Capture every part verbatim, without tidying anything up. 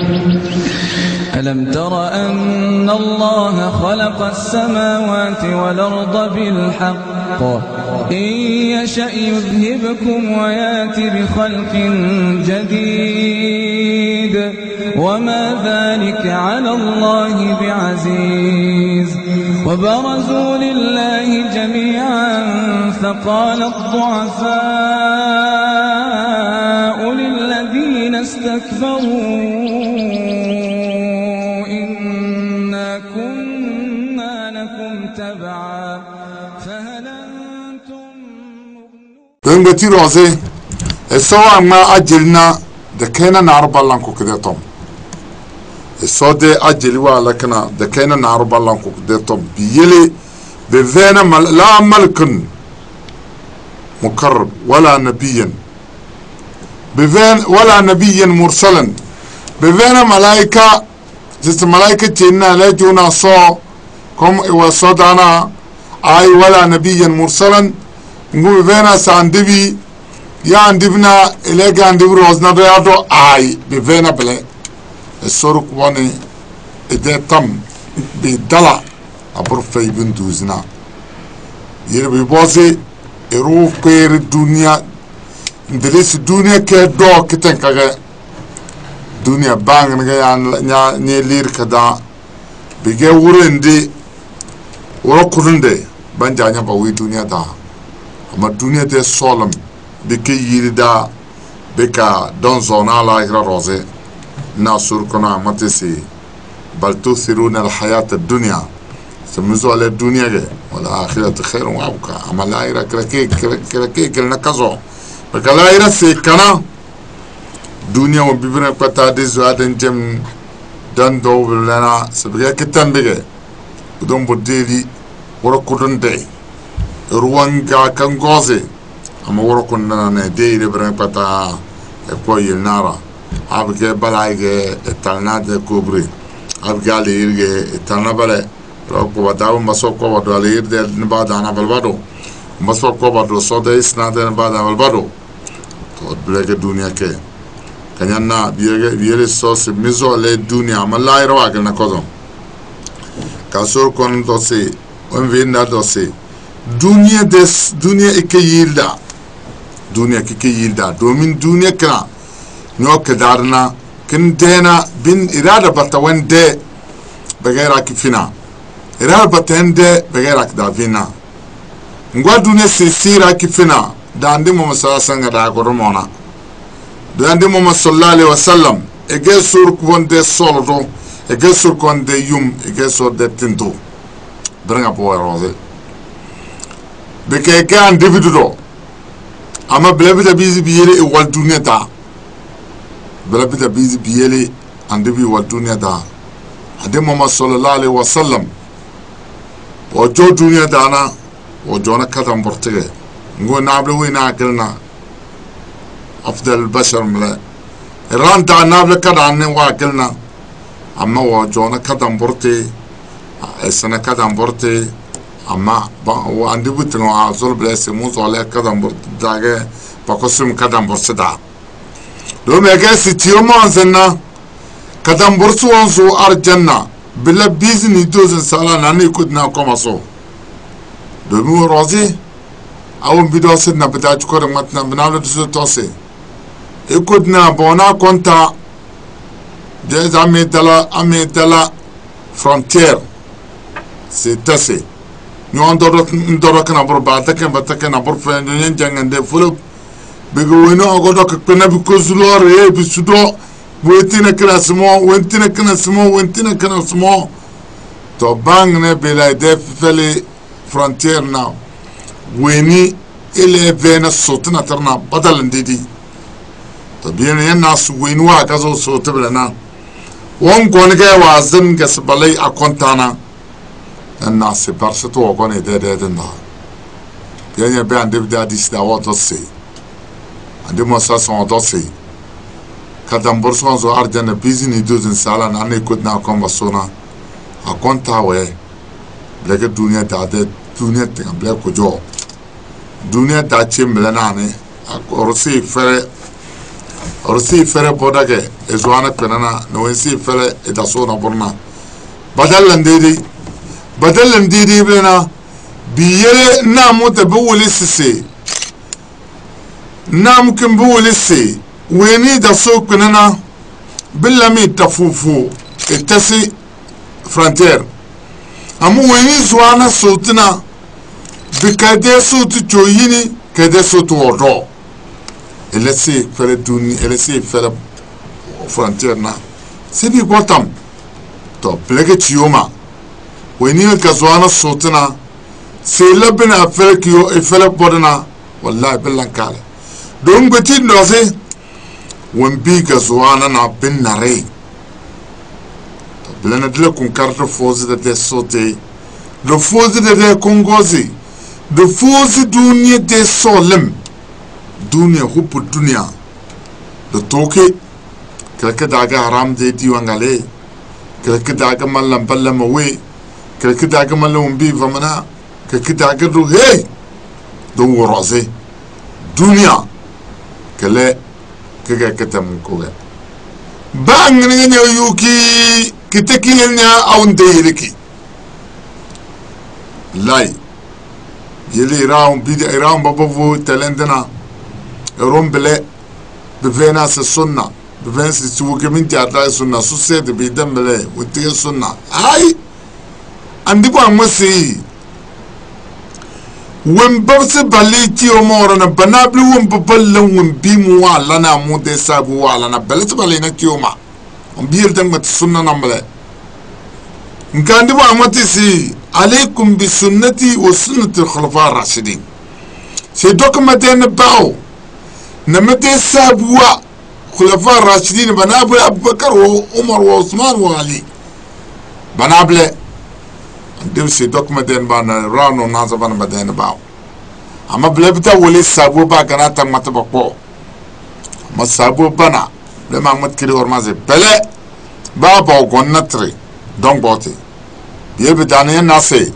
ألم تر أن الله خلق السماوات والأرض بالحق إن يشأ يذهبكم ويأتي بخلق جديد وما ذلك على الله بعزيز وبرزوا لله جميعا فقال الضعفاء للذين استكبروا إنا كنا لكم تبعا فهل أنتم دنگتی روزه السوا ما أجلنا دكينا نعرب الله نكو كده طم الصاد أجل ولكنا دكينا نعرب الله نكو كده طم بيلي بفينا مل لا ملك مقرب ولا نبيا بفين ولا نبيا مرسلا بفينا ملائكة جست ملائكة تينا لا جونا صو كم وصدنا أي ولا نبيا مرسلا نقول بفينا ساندبي يا عندنا إلى عندنا روزنا رياضو أي بفينا بله السرق واني إذا تم بدلا أبرفي بندوزنا يربي بوزي يروح كير الدنيا ندرس الدنيا كدو كتن كذا دنيا بانغ نجا نيا نيلير كذا بيجي ورندي وركورندي بنجانيا بوي دنيا دا أما الدنيا ده سالم بكي يردا بكا دون زونا لا يرى روزه ناسور كنا متسي بل تؤثرون الحياة الدنيا سمزوا على الدنيا ولا آخرة خير وابقى أما لا يرى كركي كركي كلنا كذو بكا لا يرى سيكنا دنيا وبيبنا قطع دي زوادن جم دان دو بلنا سبقا كتن بيجي ودون بديلي ورقودن دي روانجا كنغوزي أما ورقودن نانا دي لبرنا قطع اقوي النارا أبغى بلاغة التلناد كوبري أبغى عليه التلنا بله ركوب داو مسوق وبدو عليه ده نبض أنا بالبدو مسوق وبدو صدق إسناد نبض أنا بالبدو تود بلغة الدنيا كه كنينا بيرجع بيرجع صوص ميزو على الدنيا ما لا يروح كنا كذا كسر كون دوسي وين فينا دوسي دنيا دس دنيا إكيلدا دنيا كيلدا دومين دنيا كنا نوك دارنا كندينا بين إرادة بتوين ده بغيرك فينا إرادة بتوين ده بغيرك دافينا نقول دنيا سيسيرة كفينا ده عندي ممسلا سنجا ده كرمونا ده عندي ممسلا الله عليه وسلم إجا سور كون ده سولدو إجا سور كون ده يوم إجا سور ده تندو برنا بوا روزي بكي كان ديفيدو أما بلا بيتا بيزي بيلي إوال دنيا تا بلا بيتا بيزي بيلي عندي بي والدنيا دا عندي محمد صلى الله عليه وسلم وجو دنيا دانا وجونا كتم برتغي نقول نابل وين أكلنا أفضل البشر ملا إيران دا نابل كداني واكلنا أما وجونا كتم برتي السنة كتم برتي أما وعندي بيتنا عزول بلا سموز على كتم برتي داعي بقسم كتم برتي دا لو ما جالس تيوم أنزلنا كدام برسو أنزو أرجعنا بلا بيزن يدوز إنسان أنا يكودنا كماسو لو مو رازي أول بدو سيدنا بتاعك كور متنا بنعمل دزو توسي يكودنا بونا كونتا جايز أمي دلا أمي دلا فرونتير سيتاسي نيوان دورك دورك نبر بعدك بعدك نبر فين جنين جنين ده فلوب بيقولوا أقول لك كنا بكوزلور إيه بسودو وينتنا كنا سمو وينتنا كنا سمو وينتنا كنا سمو طبعاً نبلا دف فلي فرونتيرنا ويني إلى فينا الصوتنا ترنا بدل نديدي طبيعي الناس وينوا كذا صوت بلنا وهم كون جاي وازن كسبلي أكونتانا الناس برشتو وكون يدا يدا دنا يعني بيان دبدا ديس دعوات السي عندي مساس عدسي كدام برسون زو أرجعنا بيزن يدوزن سالان أنا يكودنا أكون بسونا أكون تاوي بلك الدنيا دادة الدنيا تكمل بلك كجو الدنيا داتشي ملناني أرسي فرق orsi fere bodage ezwana penana no wensi fere edasona borna badalan didi badalan didi bena biyere namu te buwuli sisi nam kin buwuli si weni daso penana billami tafufu etasi frontier amu weni zwana sotina bikade sotu choyini kade sotu odo elesi fere duni elesi fere frontier na sibi gotam to plege chioma weni ka zwana sotina se labina fere kiyo e fere bodana wallahi billan kale don goti ndoze wambi ka zwana na bin nare to bilana dile kun karto fozi de de sote do fozi de de kongozi do fozi dunia de solem dunia hupu dunia do toke kelke daga haram de diwangale kelke daga mallam ballam we kelke daga mallam bi vamana kelke daga do hey do woroze dunia kele kege ketam koge bang ngene yuki kitekilnya aunde yiriki lai yeli raum bidi raum babavu talendana rombele bevena se sunna beven se tuke minti ata sunna susede bidambele wuti sunna ai andi kwa mwasi wembabse baliti omora na banabli wembaballan wembimu wala na mude sabu wala na balati balina kioma ombir dan mat sunna namle ngandi ba amati si عليكم بسنتي وسنة الخلفاء الراشدين سيدوكم مدين باو نمتي سابوا خلفاء الراشدين بنابل أبو بكر وعمر وعثمان وعلي بنابل ديو سيدوكم مدين بانا رانو نازبان مدين باو أما بلبتا ولي سابوا با كنا تمت بقو ما سابوا بنا لما متكري ورمازي بلا بابا وقون نتري دون بوتي yebe daniel nase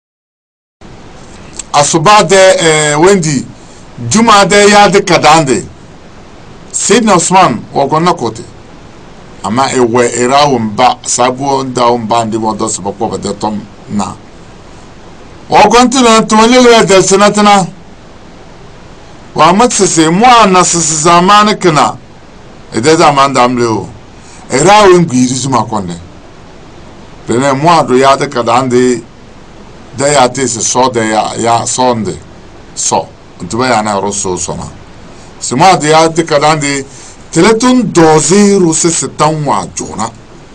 asuba de eh, wendi juma de ya de kadande sidna Osman wogonna kote ama ewe erawum ba sabu nda umba ndi wodo so bako de tom na wogonti na tonele de senatana wa matsese mo na zamana kana ede zaman damleo erawum gwiri zuma konne bene moi do ya de kadande de ya te se so de ya ya sonde so tu ba ya na rosso sona se moi de ya de kadande teleton doze ruse se tanwa jona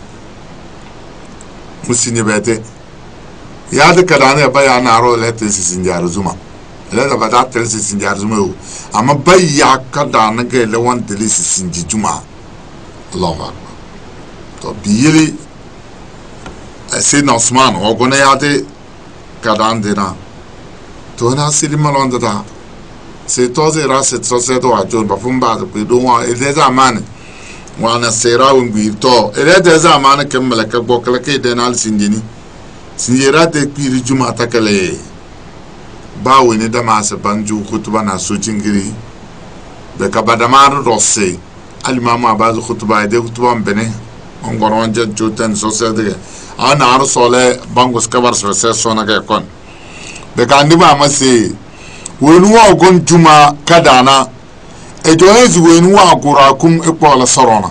musini bete ya de kadande ba ya na ro le te se sinjar zuma le da ba da te se sinjar zuma o ama ba ya kadane ke le wan te se sinji juma Allahu akbar to biyeli Sidna Osman ogone yade kadandina to na silima londa se toze rase trose do ajon ba fumba do do wa ele zaman wa na sera ungi to ele de zaman ke malaka bokala ke de nal sinjini sinjira de piri juma takale ba woni da ma se banju khutba na so jingiri be kabadamar rosse alimamu abazu khutba de khutba mbene ongoron je joten so se de ana arsole bangus kabar so se sona ke kon be kandi ba masi wonu wa gon juma kadana e joyez wonu wa gurakum e pola sorona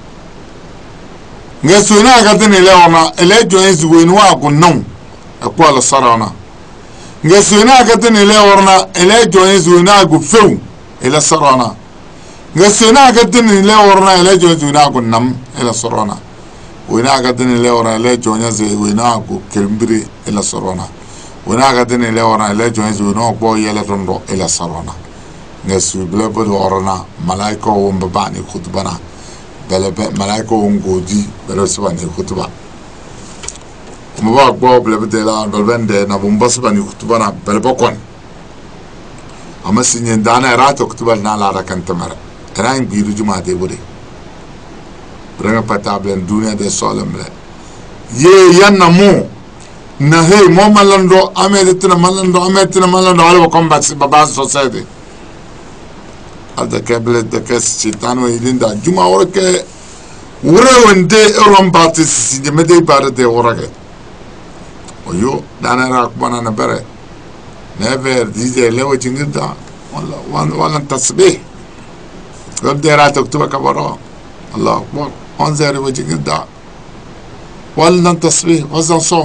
ngesuna ga tene leona ele joyez wonu wa gonnon e pola sorona ngesuna ga tene leona ele joyez wonu wa gu few ele sorona ngesuna ga tene leona ele joyez wonu wa gonnam ele sorona wena ga dene le ora le jonya ze wena go kelmbiri ela sorona wena ga dene le ora le jonya ze no bo yele rondo ela sorona nesu blebo do orona malaika o mbani khutbana belebe malaika o ngodi belo sabani khutba mba gbo blebe de la dolbende na bomba sabani khutbana belebo kon ama sinyen dana rato khutba na la rakantamara rain biru juma de bode Branga patablen dunia de solemle ye yanna mo na hey mo malando amedetina malando amedetina malando alwa combat baba society ada kebele da kes sitano ilinda juma orke wure wende rom parti si de mede bare de orage oyo dana ra kubana na bare never dije lewo jingida wala wan wala tasbih gabde ra taktuba kabara Allah akbar on zari wajingida wala tasbih wazan so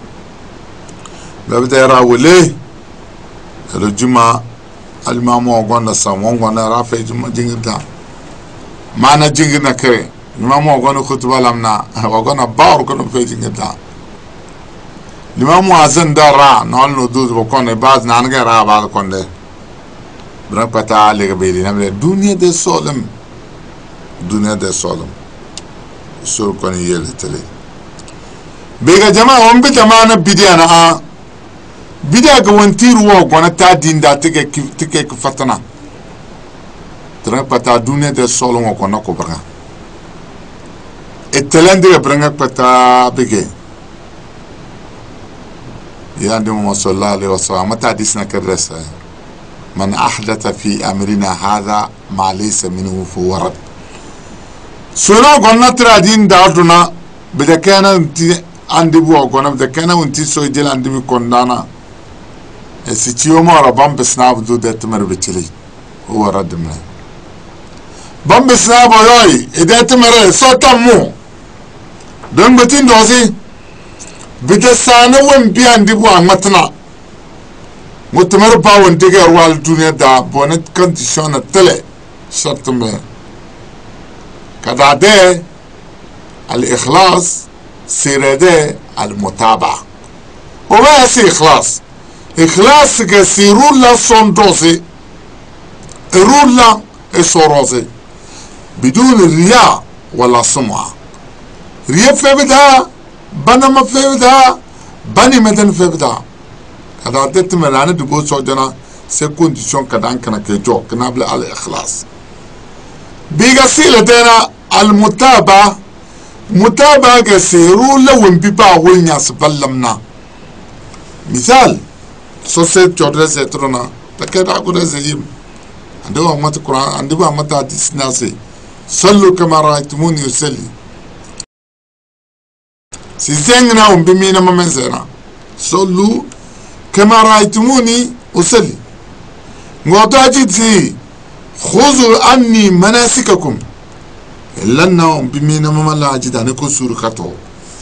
gabde ra wule el juma al mamu gonda samon gonda ra fe juma jingida mana jingina kare limamu gonu khutba lamna wagona bar kono fe jingida limamu azan dara non no dud ko kono baz nan ga ra ba konde bra pata le gabeli namle dunia de solam dunia de solam sur kono yele tele bega jama on bi jamana bidiana a bidia ga wantiru wo gona ta dinda tike tike ku fatana tra pata dunia de solam ko na ko bra etelende bra pata bege ya ndimu sallallahu alaihi wasallam mata disna kadresa من أحدث في أمرنا هذا ما ليس منه فورد سونا قلنا ترى دين دارتنا بدأ كان انتي عندي بوا قلنا بدأ كان وانتي سوي جل عندي بكوندانا السيتيو ما ربام بسناب دو ده تمر بتشلي هو رد منه بام بسناب وياي إذا تمر صوتا مو دون بتين دوزي بدأ سانو وين بي عندي بوا متنا متمر باون تيجر وال دنيا دا بونت كنديشن التلة شرط ما كذا ده الإخلاص سيرده المتابعة وما يصير إخلاص إخلاص كسيرول لا صندوسي رول لا الصروسي بدون رياء ولا سمعة رياء في بدها بنما في بدها بني مدن في بدها kada tete melane de go sojana se condition kada kana ke jo kana bla al ikhlas biga sila tena al mutaba mutaba ga siru lawin biba wonya saballamna misal so se chodre se trona takada ko rezim ando wa mat qur'an ando wa mat hadis nasi sallu kama ra'aytumuni usalli si zengna um bimina mamenzena sallu كما رأيتموني أصلي وضعتي خذوا عني مناسككم لأنهم بمينا مملا جدا نكون سوركاتو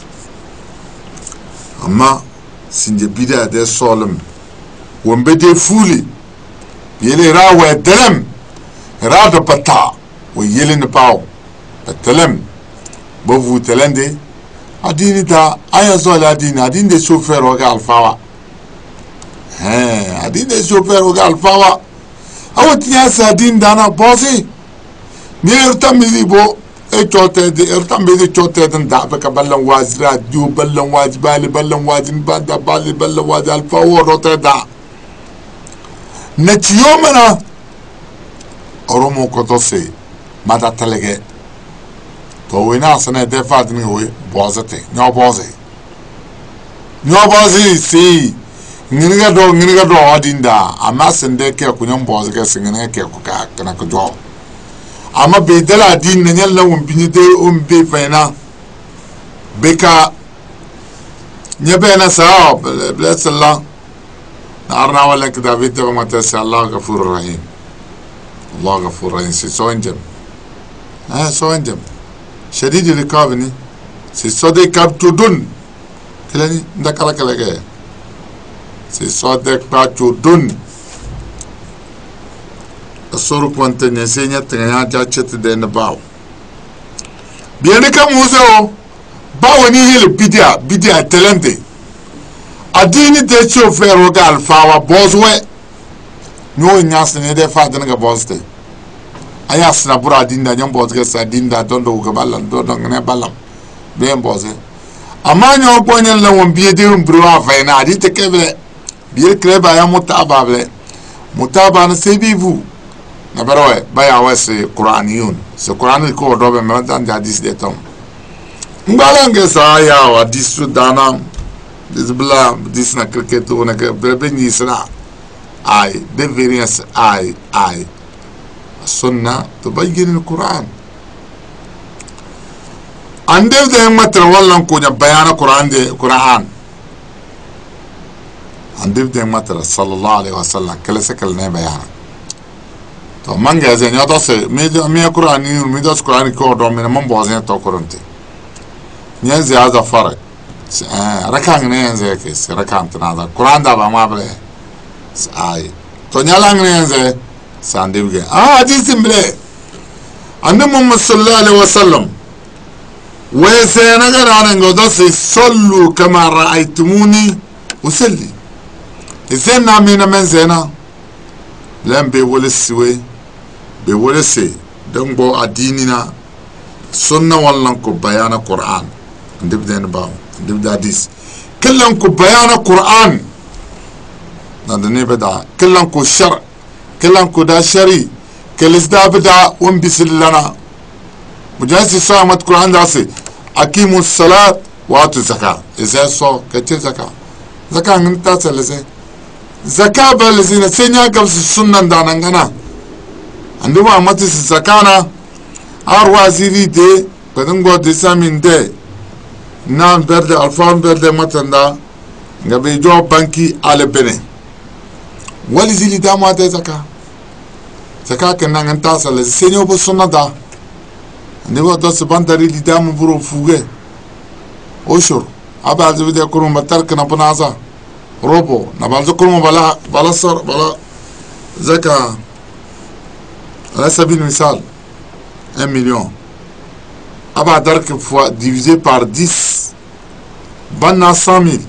أما سنجي بدا دي صولم ومبدي فولي يلي راوة الدلم رادو بطا ويلي نباو الدلم بوفو تلندي أديني دا أيا زول أديني أديني دي شوفير وقع الفاوة ها أدين ده شوفير وقال فوا أو تنياس أدين دانا بوسي نيرتم يدي بو إيه شوتة دي إرتم يدي شوتة دن دعبك بلن واجرات جو بلن واج بالي بلن واجن بادا بالي بلن واج الفوا روتة دا نتيومنا أرومو كتوسي ماذا تلقى توينا سنة دفعت نيوي بوزتي نيو بوزي نيو بوزي سي nginiga do nginiga do adinda ama sende ke kunyam boz ke singene ke ku ka kana ko do ama be dala din ne nyalla won binide on be fena beka nyabena sa bless Allah narna wala kida bita ma ta Allah ghafurur rahim Allah ghafurur rahim si so injem ah so injem shadid likabni si so de kaptudun kelani ndakala kala ke c'est ça de pas tout donne soro kwante ne senya tanya ja chet de ne bawo bien ne kam uzo bawo ni hil bidia bidia talente adini de chauffeur o gal fawa bozwe no nyas ne de fa de ga bozte aya sna bura dinda nyam bozge sa dinda dondo ga ballan dondo ne ballam be boze amanyo bonyen la won biede um bro afa na adi te kebe biye kreba ya mutaba ble mutaba na sebivu na baroe baya wese qur'aniyun se qur'an ko do be me dan hadis de tom mbalange sa ya wa disu dana disbla disna cricket ona ke bebe ni sna ai de variance ai ai السنة تبين القرآن عندي ده متر والله نكون بيان القرآن ده قرآن عندي ده متر صلى الله عليه وسلم كل سكلنا بيان تو من جازين يا دوس ميد مية قرآن ميد دوس قرآن كودو من من بوزين تو قرنتي نيزي هذا فرق ركان نيزي كيس ركان تنادا قرآن ده بما بله آي تو نيالان نيزي ساندي بيجي آه حديث بله عند محمد صلى الله عليه وسلم وسينغر عن غدوس صلوا كما رأيتموني وصلي إذن نامينا من زينا لم بيولسوي بيولسي دنبو أديننا سنة والنكو بيان القرآن نبدأ نباو نبدأ حديث كلنكو بيان القرآن ندني بدا كلنكو شرع كلنكو دا شري كلس دا بدا وانبسل لنا مجالس الصلاة القرآن داسي أقيموا الصلاة وآتوا الزكاة إذا صو كتير زكاة زكاة انتا سلسي زكاة بالذين سينيا قبل السنة دانانغانا عندما أمتس الزكاة أروا زيري دي بدنغو ديسامين دي نان برد الفان برد متن دا غبي جو بانكي على بني ولي زيلي داموا دي زكاة زكاة كنان انتا سلسي سينيو بسنة دا عندما دوس باندري لي دام برو فوغي اوشور ابا زبده كرم بترك نبنازا روبو نبالز كرم بلا بلا صر بلا زكا على سبيل المثال un million ابا درك فوا divisé par dix بنا cent mille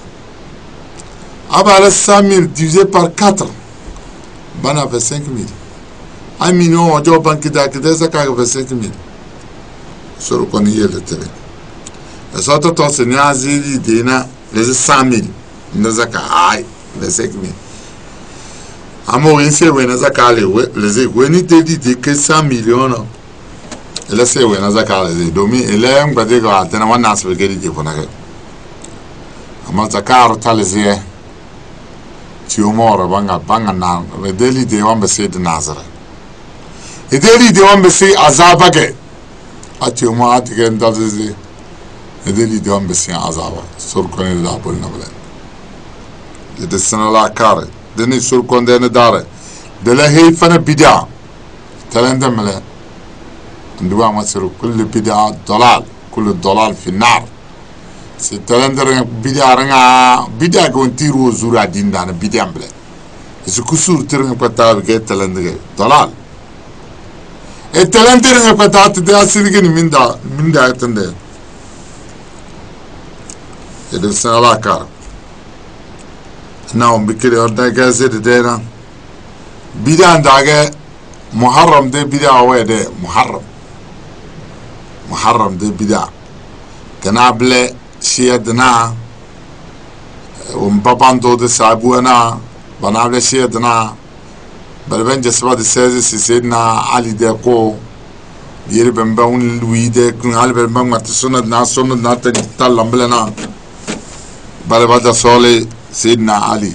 ابا على cent mille divisé par quatre بنا vingt-cinq mille un million جو بنك دا كده زكا vingt-cinq mille sur qu'on y est le terrain. Et ça, tout le Seigneur a dit les cent mille, les akai, les cinq mille. Amo inse we na zakale we les we ni te dit que cent millions. Et là c'est we na zakale les domi et là on va dire que tena wana asbe geli di ponake. Amo zakar talese ti umora banga banga na we deli de wan be se de nazara. E deli de wan be se azabage. ati mo ati gen dalzi edeli diam besian azaba sur kon la bol nabla de sana la kare deni sur kon de dare de la hay fana bid'a talanda mala ndwa masru kull bid'a dalal kull dalal fi nar si talanda bid'a ranga bid'a gon tiru zura dindana bid'a mala si kusur tirnga pata ke talanda dalal e talendere ne patate de asirgin minda minda etende e del sala kar naum bikire orda gaze de dena bidan dage muharram de bida wede muharram muharram de bida kanable shiyadna um babando de sabuana banable shiyadna بلبن جسبات السادس سيدنا علي داكو يربن بون الويدة كن علي بلبن ما تسند ناس سند ناس تطلع بلنا بلبن صالي سيدنا علي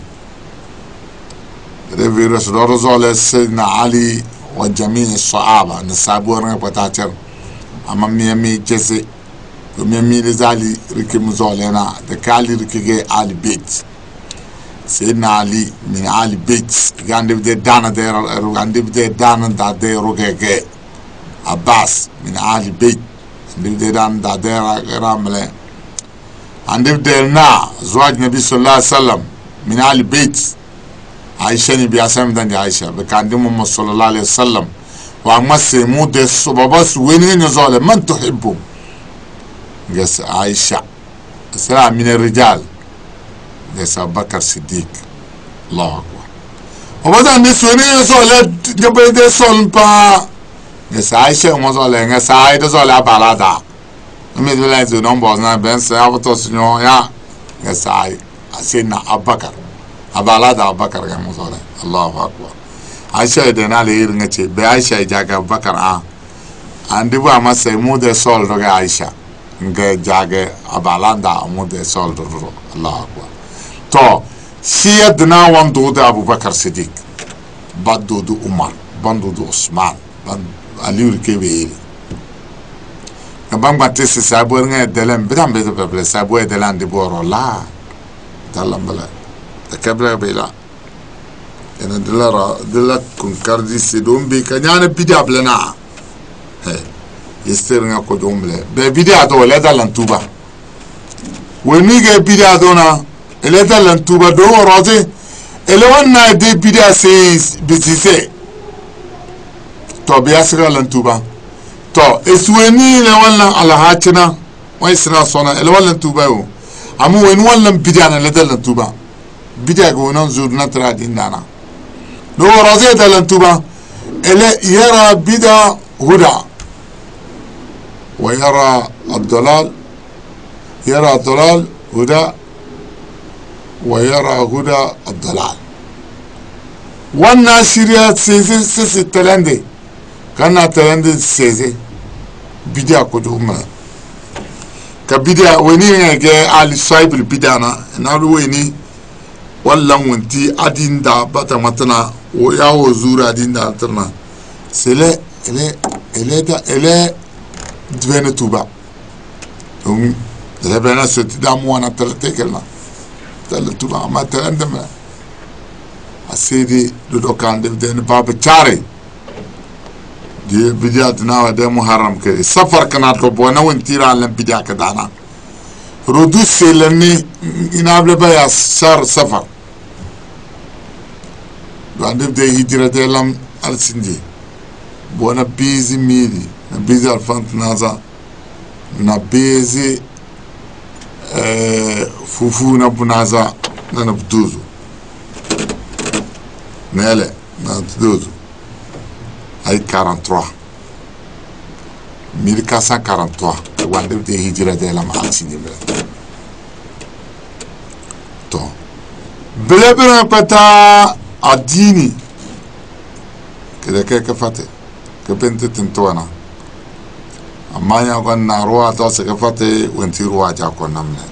ربي رسول الله سيدنا علي وجميع الصحابة نسابورنا بتاعتر أما ميامي جسي وميامي لزالي ركي مزولنا دكالي ركي علي بيت سيدنا علي من علي بيت عندي بدي دانا دير عندي بدي دانا دا دير رجع عباس من علي بيت عندي بدي دانا دا دير رامله عندي بدي نا زواج النبي صلى الله عليه وسلم من علي بيت عائشة نبي أسلم دني عائشة بكاندي محمد صلى الله عليه وسلم وعمس مود الصبابس وين نزال من تحبه جس عائشة سلام من الرجال جس أبو بكر الصديق الله أكبر وبعدين نسوني نزال جبل ده سولبا جس عائشة ومزال جس عائشة زال أبلادا أمي دولة زونهم بازنا بنس أبو تسنيو يا جس عائشة سيدنا أبو بكر أبلادا أبو بكر كم مزال الله أكبر عائشة يدنا لير نتي بعائشة يجاك أبو بكر آ عندي بقى ما سيمود سول رجع عائشة نجى جاك أبلادا مود سول رجع الله أكبر تو سيدنا وندود أبو بكر صديق بدود عمر bandu do Osman ban aliur kebe ngabang batte se sabor nga delam bidam be be sabor delan de borola talambala takabla bela ena delara delat kun kardi se dombe kanyana bidia blana he yester nga ko domble be bidia do le dalan tuba weni ge bidia do na ele dalan tuba do roze ele wanna de bidia se bitise to biya sira lan tuba to esweni le wala ala hachina wa isra sona ele wala tuba yo amu wen wala bidia na le dalan tuba bidia go non zurna tra dindana do roze dalan tuba ele yara bida huda wa yara ad-dalal yara ad-dalal huda wa yara huda ad-dalal wana shiriya sese sese talande kana talande sese bidia ko duma ka bidia woni ngege ali saibul bidana na ru woni wallan wonti adinda bata matana o yawo zura adinda alterna sele ele ele da ele dvene tuba um da bana soti da mo na terte kelna tal tuba ma talande ma asidi do kan de den baba chare di bidia tnawa de muharram ke safar kana to bona wentira lan bidia ka dana rodu selani inable baya sar safar do ande de hijra de lam al sindi bona bizi midi na bizi al fant naza na bizi eh fufu na bunaza na bduzu nele na bduzu ay quarante-trois mille quatre cent quarante-trois wande de hijra de lam al sindi to belebra pata adini kede ke ka fate ke bente tintoana amanya ko na roa to se ka fate wenti roa ja ko namne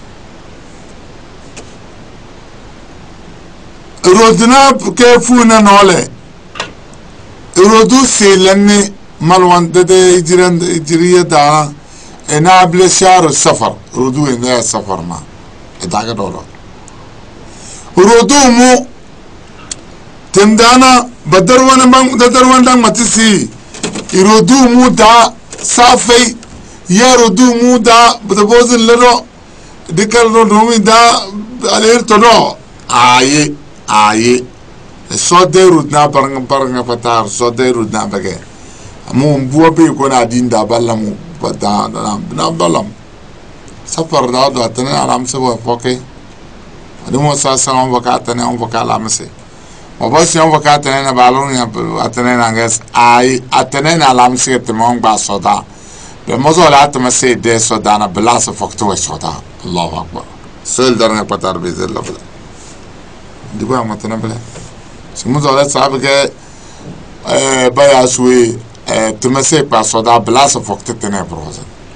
rodna ke funa nole rodu selani malwan de hijran hijriya da enable shar safar rodu ina safar ma daga dolo rodu mu tindana badarwana bang badarwan dang matisi irodu mu da safai ya rodu mu da badabozin lero dikal no domi da aler tono aye aye so de rudna parang parang patar so de rudna bage mu mbuwa be ko na dinda ballamu bada na ballam safar da do atana aram se wa foke adimo sa salam wakata on wakala mase obasi on wakata na balon ya atana na ngas ai atana na alam se temong ba soda be mozo la atma se de soda na blasa fokto soda Allahu akbar sel darna patar be zella bla diba matana bla simuzo la sabe ke eh baya suwe eh temase pa soda blasa fokto tene broza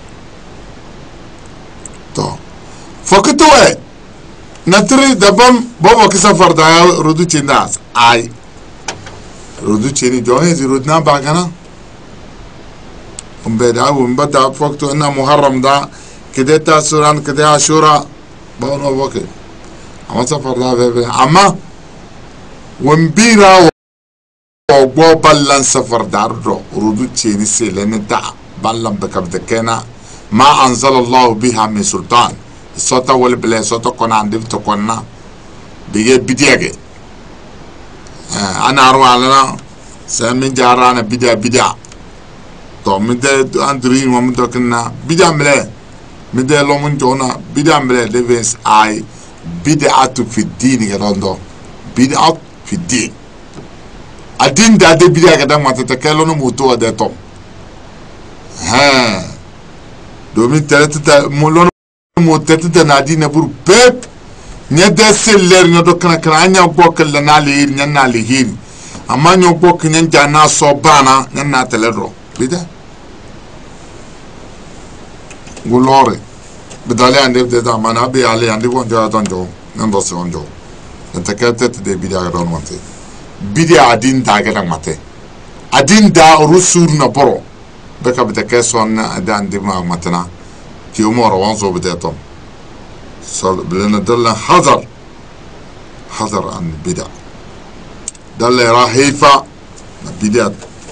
to fokto e natri dabam bobo ki safar da rodu chindas ai rodu chini johe zi rodna bagana umbe da umbe da fokto na muharram da kede ta suran kede ashura bono boke ama safar da bebe ama wambira o gbo ballan safar da ro rodu chini selene da ballan bakab da kena ma anzala Allah biha min sultan sota wal bele sota kona andif to konna biye bidiage ana arwa alana samin jarana bidia bidia to mide andri mo mide kana bidia mele mide lo mun jona bidia mele devens ai bid'atu fi din garondo bid'at fi din adin da de bidia ga dan mata takelo no muto da to ha domin tare molon mo tete na dina bur pep nya de seller no do kana kana anya bokal la na le nya na le hin amma nyo bok nya jana so bana nya na telero bida gulore bidale ande de da mana be ale ande won ja don jo ndo so ndo enta kete de bidia ron mate bidia adin ta ga mate adin da rusur na boro beka bita keson adan di ma matana ki umar wanzo bidatom صل بلنا دل حذر حذر عن البدع دل راهيفا بدعة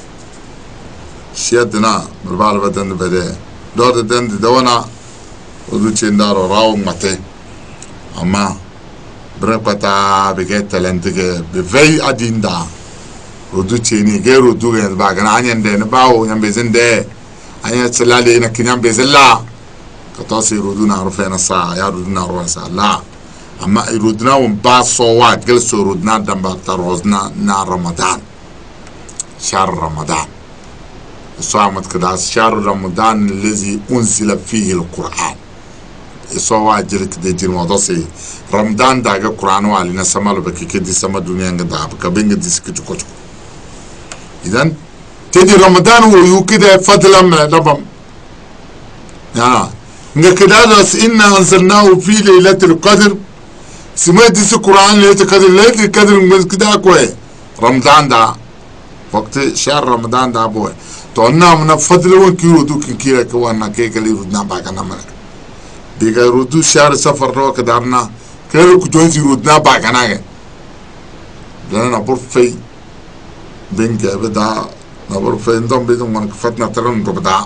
شيدنا بالبال بدن بده دور دن دونا ودوچين دارو راو مته اما برقتا بيجت لنتك بفي ادين دا ودوچيني غيرو دوغن باغنا انين دين باو يم بيزن ده اني تسلالي نكنيام بيزلا كتاسي رودنا عرفنا ساعة يا رودنا عرفنا ساعة لا أما رودنا ومباسوات جلسوا رودنا دم بتروزنا نار رمضان شهر رمضان الصوامت كده شهر رمضان الذي أنزل فيه القرآن الصوات جلت ده جل مدرسة رمضان ده القرآن وعلينا سمالو بكي كدي سما الدنيا عندها بكبين كدي سكتو كتو إذن تدي رمضان هو يوكده فضلا من ربم يا نكداس إنا أنزلناه في ليلة القدر سمعت في القرآن ليلة القدر ليلة القدر من كده كوي رمضان ده وقت شهر رمضان ده بوي تونا من فضل وكيرو دو كيرا كوانا كيك اللي ردنا باكنا ملك بيجا ردو شهر سفر رو كدارنا كيرو كجوزي ردنا باكنا لأن نبور في بينك بدا نبور في عندهم بيدهم من كفتنا ترى نبدا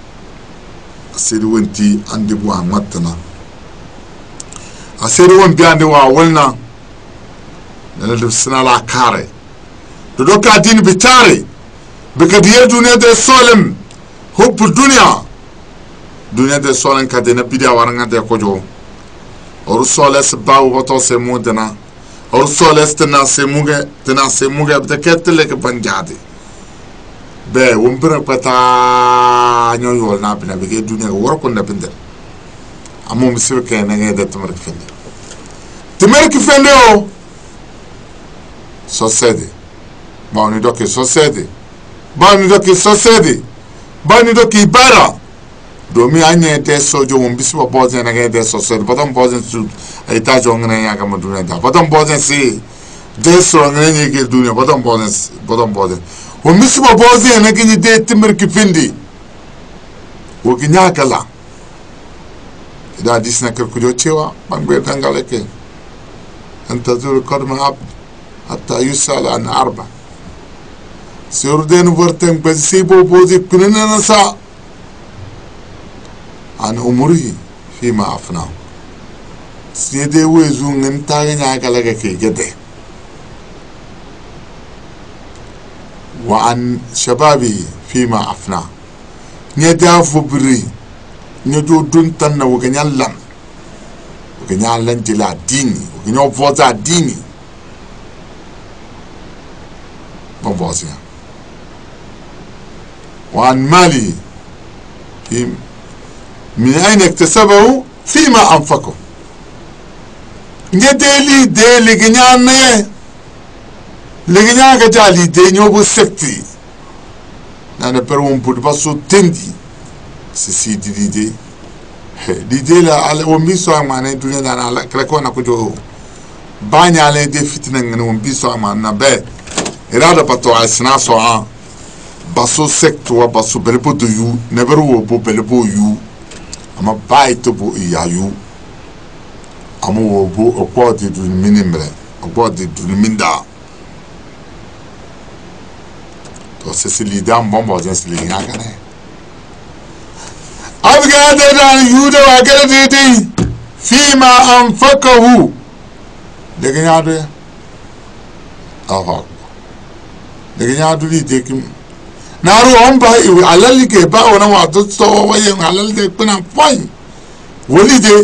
سيروانتي عندي بوا ماتنا أسيروان بياندي وأولنا نلبسنا لا كاري لوكا دين بتاري بكدير دنيا ده سولم حب الدنيا دنيا ده سولم كدينا بيدا وارنا ده كوجو ورسول سباو بطو سمودنا ورسول استنا سموجة تنا سموجة بدكت لك بنجادي be wombira pata nyo yol na bina bege dunia wor ko na bindel amo misir ke na ngede tamar kfende tamar kfende o société ba ni doki société ba ni doki société ba ni doki bara domi anye te sojo wombisi ba bozen na ngede société badam bozen su eta jongna ya kama dunia da badam bozen si de so ngene ke dunia badam bozen badam bozen ومش بوزي انا كني دي تمر كفندي وكنيا كلا اذا ديسنا كركجو تشوا بان بي دانغالك انت زور قدم عبد حتى يسال عن اربع سيردين ورتن بسيبو بوزي كننا نسا عن امره فيما افناه سيدي ويزون انتاغي ناكالك كي جده وعن شبابه فيما أفناه نيدافو بري نيدو دونتنا وغنيان لن وغنيان لن جلا ديني وغنيان فوزا ديني بمبوزيا وعن مالي من أين اكتسبه فيما أنفقه نيدالي دالي غنيان نيه لغنيا كجالي دينيو بو سكتي نانا بروم بود باسو تندي سي دي دي دي دي دي لا على ومبيسو معناه الدنيا دانا على كلاكو انا كجو باني على دي فتنه من ومبيسو معناه به اراده بتو اسنا سو باسو سكتو باسو بلبو دو يو نبرو بو بلبو يو اما بايتو بو يايو اما بو اوبودي دو مينيمبر اوبودي دو ميندا تو سيسلي دام بومبو جنس لي ناكانه ابغى دان يودا وكردي فيما انفقه لكن يادو اه لكن يادو دي ديكم نارو هم باي على اللي كي با وانا واتو تو وين على اللي كنا فاين ولدي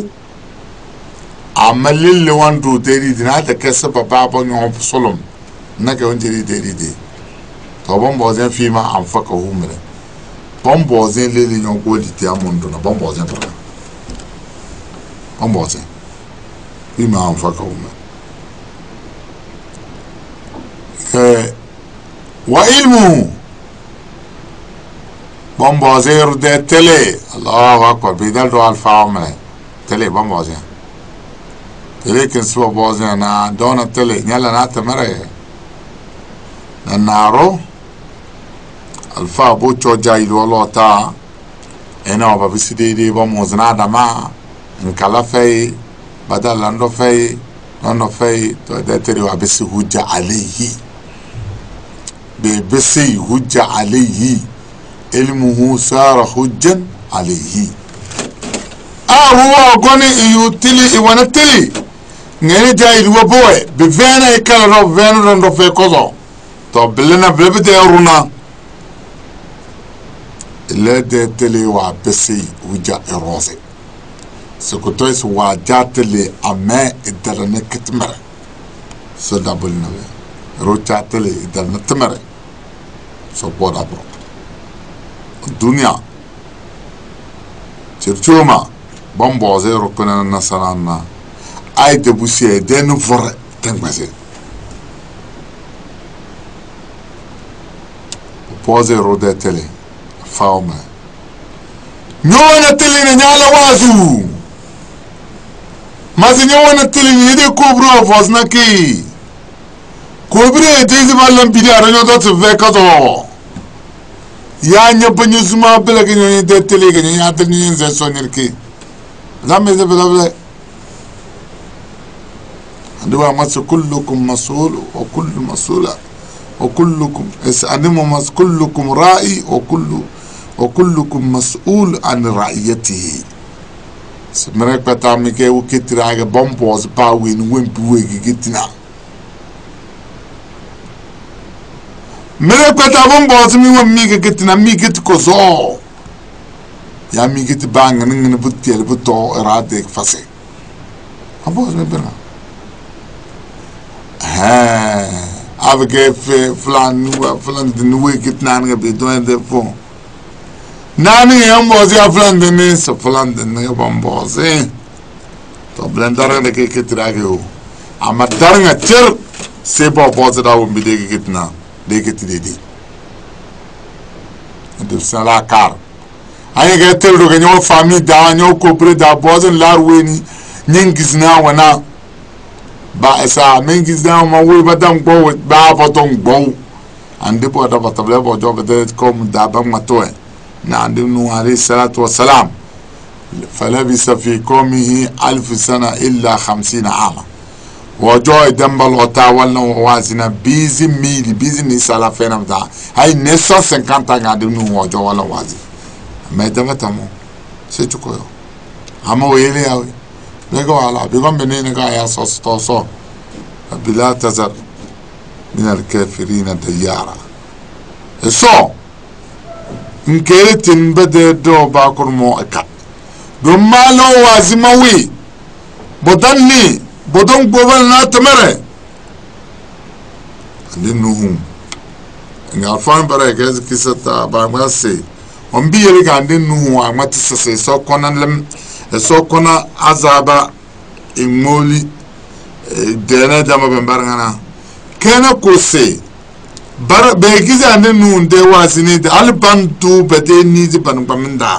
عمل اللي وانتو تري دنا تكسب بابا نيو سولم نكا وانتي تري دي طبعا بوزين فيما أنفقه مره بام بوزين للي ينقول تياموندنا بام بوزين بره بام بوزين فيما أنفقه مره وعلمه بام بوزين رد تلي الله أكبر بيدل رو الفا مره تلي بام بوزين تلي كنسبة بوزين أنا دون تلي نيلا نات مره النارو alfa bo choja ilo lota ena ba biside de ba mozna dama nkala fay badala ndo fay ndo fay to de tere wa bisi hujja alayhi be bisi hujja alayhi ilmuhu sara hujjan alayhi ahuwa goni yutili iwana tili ngene jayil wo boy be vena e kala ro vena ndo fay kozo to bilena blebede runa ile de tele wa bisi hujja erose سكوتوي سوا جاتلي أما إدارنا كتمر سدابلنا رو جاتلي إدارنا تمر سبورا برو الدنيا ترجمة بامبوزي ركنا نصرانا أي دبوسي دين فر تنبسي بوزي رو داتلي فاوما نيوانا تلي نيالا وازو Mazi nyawana tili yede kubro fosna ki kubre tezi balam bidi aranyo dot veka do ya nya banyu zuma bela ke nyo de tili ke nya tili nyen ze sonir ki zamme ze bela bela anduwa mas kullukum mas'ul wa kullu mas'ula wa kullukum is'animu mas kullukum ra'i wa kullu wa kullukum mas'ul an ra'iyatihi Mereka kata mereka ukit raga bompos pawin wempu wegi gitina. Mereka kata bompos mi wem mi gitina mi git kozo. Ya mi git bang ningin butil buto erade fase. Apa sih berna? Ha, abge flan flan dinwe gitina nge bedoin defo. Nani yambozi aflande ni so flande ni bombozi to blendara ne ke kitrage o ama darnga tir se bo bozi da wo mbide ke kitna de ke tididi de sala kar ay ga tir do ganyo fami da nyo ko bre da bozi larweni nyingizna wana ba esa mengizna ma wo badam gbo ba foton gbo ande po da batable bo job de kom da ba matoe نعم نوح عليه الصلاة والسلام فلبث في قومه ألف سنة إلا خمسين عاما وجاء دم بالغطاء والنا ووازنا بيزي ميلي بيزي نسالة فينا بتاع هاي نسا سنكانتا قادم نوح وجاء ولا وازي ما يدم تمو سيتشكو يو أما ويلي يوي بيقوا على بيقوم بنينك يا صوص توصو بلا تزر من الكافرين ديارا الصو nkere tin bade do ba kurmo aka do malo wazimawi bodanni bodon gobal na tamare andin nuhu nga fan bare gaz kisata ba ngase on biye ga andin nuhu amati sese so kona lem so kona azaba imoli dena dama bembarngana kana kose bar be giza ne nun de wasini de albantu bede ni de ban baminda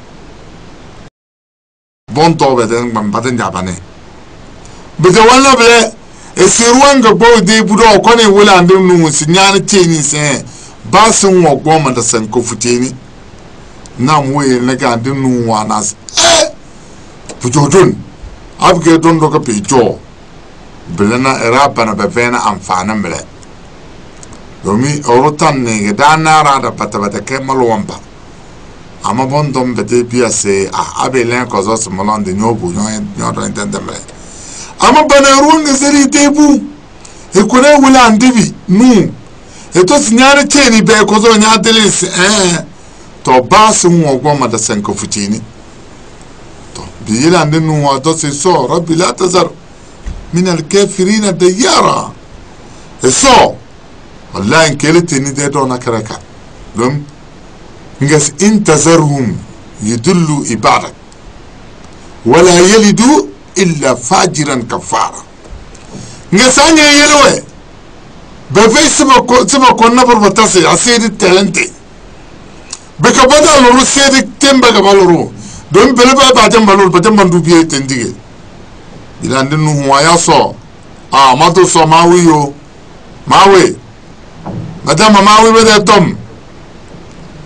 bon to bede ban baden jabane bede wala be esiruanga bo de budo ko ne wala ande nun sinyane teni se basun wo goma da san ko futeni na moye ne ga ande nun wanas eh pujodun abge don do ka pejo belana era bana be vena amfana mele domi orotan ne da nara da pata pata ke malwamba ama bondom bete bia se a abelen kozo se molande nyobu nyo nyo entende me ama baneru ne seri debu e kone wula andibi nu e to sinyare cheni be kozo nya delis eh to basu mo goma da senko futini to biyila ndenu wa to se so rabbi la tazar min al kafirin diyara so والله إن كلتني ده دونا كركا لم نجس انتظرهم يدلوا إبارك ولا يلدوا إلا فاجرا كفارا نجس أني يلوه بفي سما سما كنا بربطاسي عسير التالنتي بكبدا لورو سيد تيم بكبالورو دون بلبا بعدين بالور بعدين بندو بيه تنديه إذا عندنا هو ياسو آه ما تو سماويو ماوي madama mawi bede tom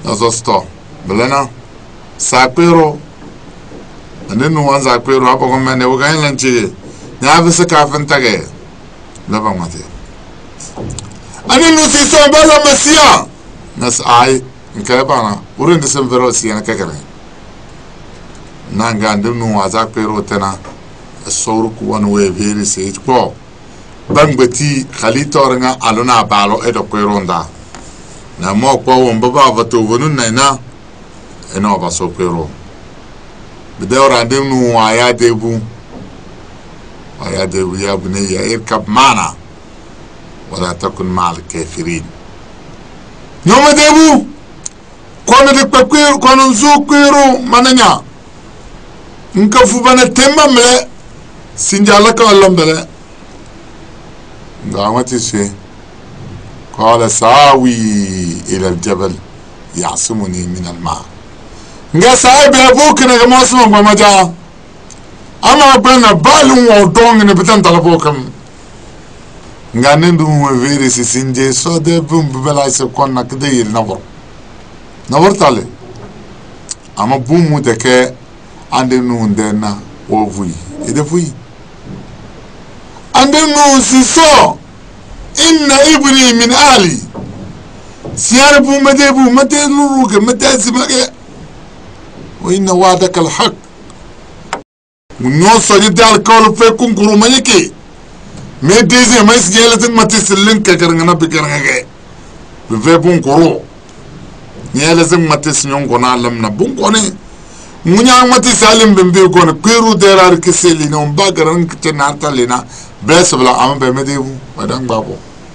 Azosto belena sapero ande no wan sapero apa ko mane wo kan lanchi nya vese ka fantage laba mate ani no si so bala masia nas ai nke bana urin de sem vero si ana kakare nanga ande no wa sapero tena sawru ku wan we veri se ko bangbeti khalitornga aluna balo edo ko ronda na mo kwa won baba vato wonu naina eno ba so pero bidawra dem nu aya debu aya debu ya bunayya irkab mana wala takun ma'al kafirin nyoma debu kono de kwekwiru kono nzukwiru mananya nkafu bana temba mle sinjala ka lambele ngawati se قال ساوي إلى الجبل يعصمني من الماء nga sahibi abuki na gamasuma gwamaja ama bana balun wodong ne bitan talabokam nga nendu mo veri si sinje so de bum bela se konna kede yir nabor nabor tale ama bum mu de ke ande nu ndena wo vui ede vui ande nu si so inna ibni min ahli siyar bu made bu made luru ke made simage wa inna wa'daka alhaq no so ni dal kawlo fe kunkuru manyeke me deze mais gele tan matisilin ka garngana bi garngage be fe bunkuru nyele zan matis nyon gona lamna bunkone munya matisalim bembe gona kwiru derar kiseli no bagaran kitna talina besbla am be medebu wadan babo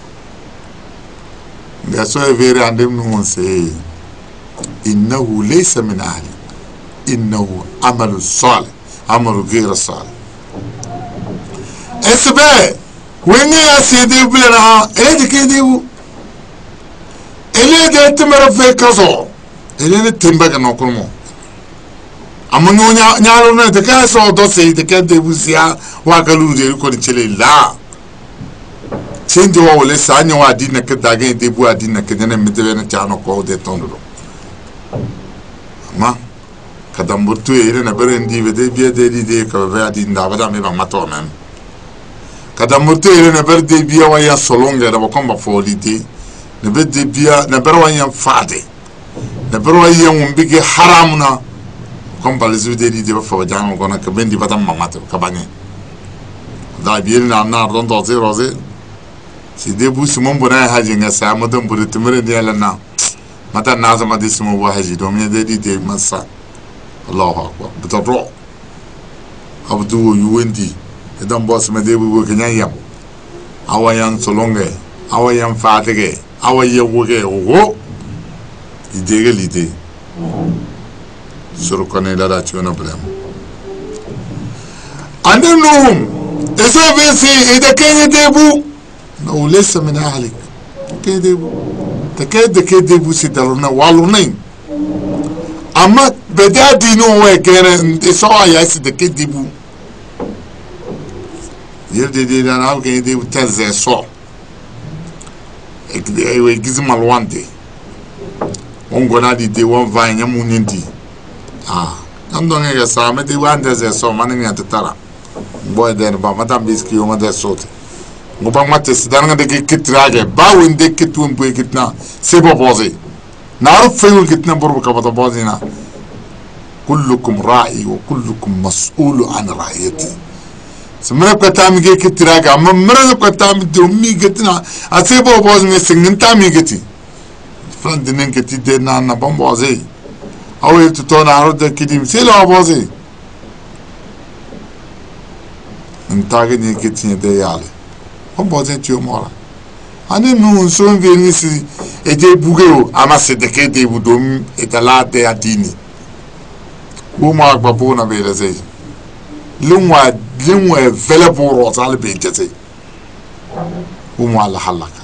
gaso evere andem no se innahu laysa min ahli innahu amalu salih amalu ghayr salih esbe wenye aside bulana ede kedebu ele de temara fe kaso ele ne tembaga no kono amunyo nya nyalo ne de kaso do se de kedebu sia wa galu de ko de chele la sende wa wole sanya wa dinna ke daga debu adinna ke ne metebe na chano ko de tondoro ma kadamburtu ire na berendi vede bia de di de ka va dinda bada me ba mato men kadamburtu ire na berde bia wa ya solonga da ko mba folite ne bede bia na berwa ya fade na berwa ya umbige haramuna komba lezude di de ba fo jango ko na ka bendi bata mamato ka banye da biir na na don do zero ze si debu simon bona haji nga sa madan buru tumure ne lana mata na zama di simon wa haji domin da di de masa Allahu akbar bitadro abdu yuwendi idan boss ma debu wo kenya yam awayan solonge awayan fatige awaye woge wo idege lide suru kone la da chona problem andenu esa vesi ida kenya debu no lesa min ahlik kedebu takede kedebu sidaluna walunay ama bedadi no we kere eso aya side kedebu yerde de na na kedebu taze so ekde we gizmal wande ongo na di de won vanya munindi ah ando ngega sa me de wande ze so maninga tatara boy den ba madam biski o madam sote ngoba mate sidanga de kitrage ba wende kitu mbo kitna sebo boze naru feul kitna burbu ka bata bozina kullukum ra'i wa kullukum mas'ul an ra'iyati smara ko tamige kitrage amma mara ko tamide ummi kitna a sebo boze me singin tamige fran dinen kiti de na na bomboze awe to to na ro de kidim selo boze ntage ni kiti de yale bomboze ti o mora ani nu so nveni si eje bugero ama se de ke de budom etala de adini bo ma gbabo na be leze lunwa lunwa vele boro sale be jete bo ma la halaka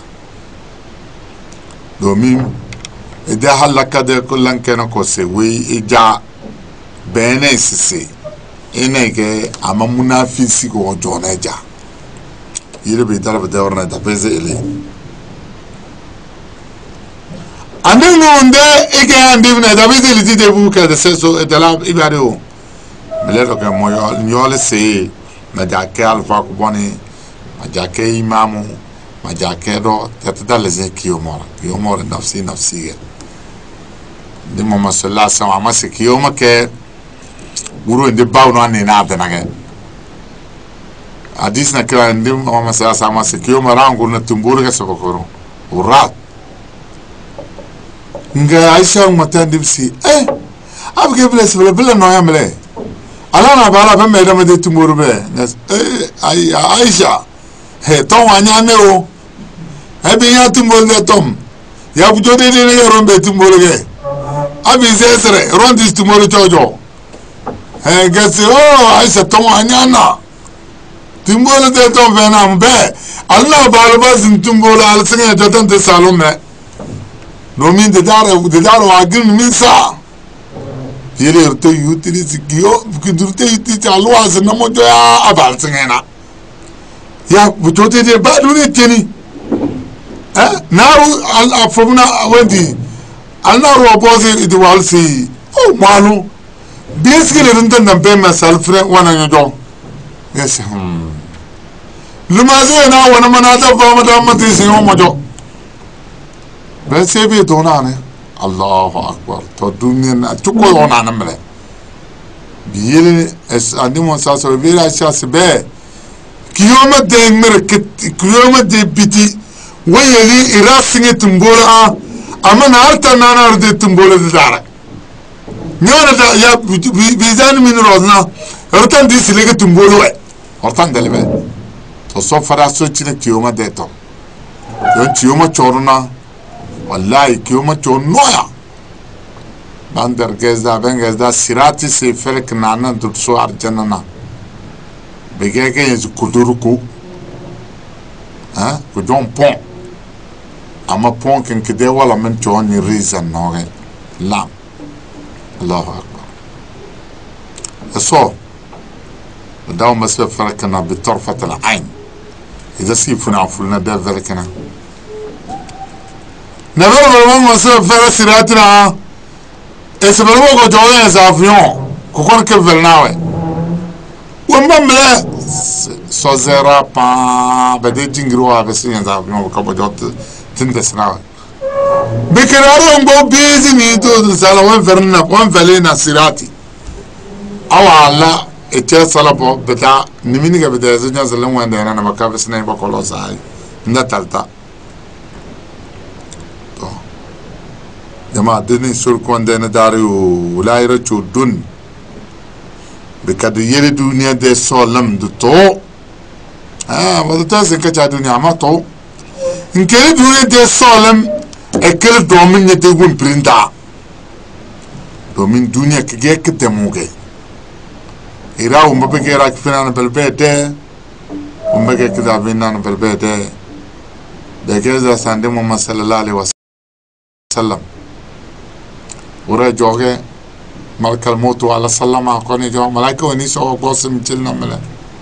domin ede halaka de kullan kana ko se we ija bene sisi enege ama munafisi ko joneja yire be dara be orna da beze ele andin nunde ike andivne da bizili ti debu ka de seso de la ibado mele to ke moyo nyole se na jake alfa ko boni ma jake imamu ma jake do tata daleze kiyo mora kiyo mora nafsi nafsi de mama sallallahu alaihi wasallam ma se kiyo ma ke guru inde bawo no ne na abena ke hadis na kira inde mama sallallahu alaihi wasallam se kiyo marangu na tumburu ke sokoro urat nga Aisha mata ndibsi eh abge bless bele bele no yamle ala na bala be me de tumuru be eh ai Aisha he to wanya ne o e bi ya tumuru de tom ya bu jode de ne rombe tumuru ge abi zesre rondi tumuru jojo he gasi o Aisha to wanya na tumuru de tom be na mbe Allah bala bazin tumuru al singa de tan de salome no min de dare de dare agin min sa yele erto yutiri sikio kidurte yuti chalwa sana mo joya abal singena ya butote de badu ne teni eh naru al afumna wendi al naru oposi it walsi oh malu biskile rintan dan be masal fre wana nyodo yes hmm lumaze na wana manata fama da mati singo mojo bese bi donane Allahu akbar to dunia na tuko ona na mele biyele es andimo sa so vira sa sebe kiyoma de mer kiyoma de biti wayeli irasinge tumbola amana harta nana de tumbola de dara nyona da ya bizan min rozna hortan di silige tumbolo we hortan delbe to so fara so chine kiyoma de to yon kiyoma choruna wallahi kiyoma chonoya bandar gezda ben gezda sirati se felk nana dutso arjanana begege yezu kuduruku ha ko jon pon ama pon ken kede wala men choni reason noge la Allahu akbar eso daw masfa farkana bi tarfat al ain idha sifuna fulna da verkana never know masfa farasiratina ese belo ko joye sa avion ko kon ke velnawe wamba mle so zera pa bede jingiro abesi sa avion ko bo jot tindesnawe bekiraro ngo busy ni to sala wan verna wan velena sirati awala ete sala bo beta nimini ga bede zenya zalan wan da na maka besna ba kolo sai ndatalta jama deni sur kondene daru ulaira chudun bekad yele dunia de solam du to ah wadata se kacha dunia ma to inkele dunia de solam ekel domin ne de gun prinda domin dunia ke ge ke temuge ira umba be ge rak fina na belbede umba ge ke da vina na belbede de ge za sande muhammad sallallahu alaihi wasallam ورا جوغه ملك الموت على سلام كوني جو ملائكه وني سو قسم تشلنا ملا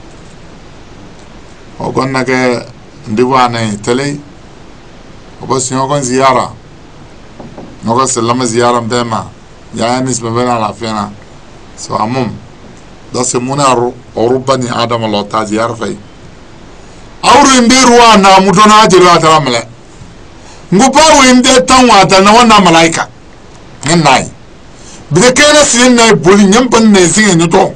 وقلنا كه ديوانه تلي وبس يوغن زياره نوغا سلام زياره بما يا نسبه بين العافينا سو امم ده سمونا اوروبا ني ادم الله تا زياره في اورين بيروا نا مدونا جرا ترامله ngupa wende tanwa ta na wana malaika nai bide kena sin nai boli nyampan ne sin nyoto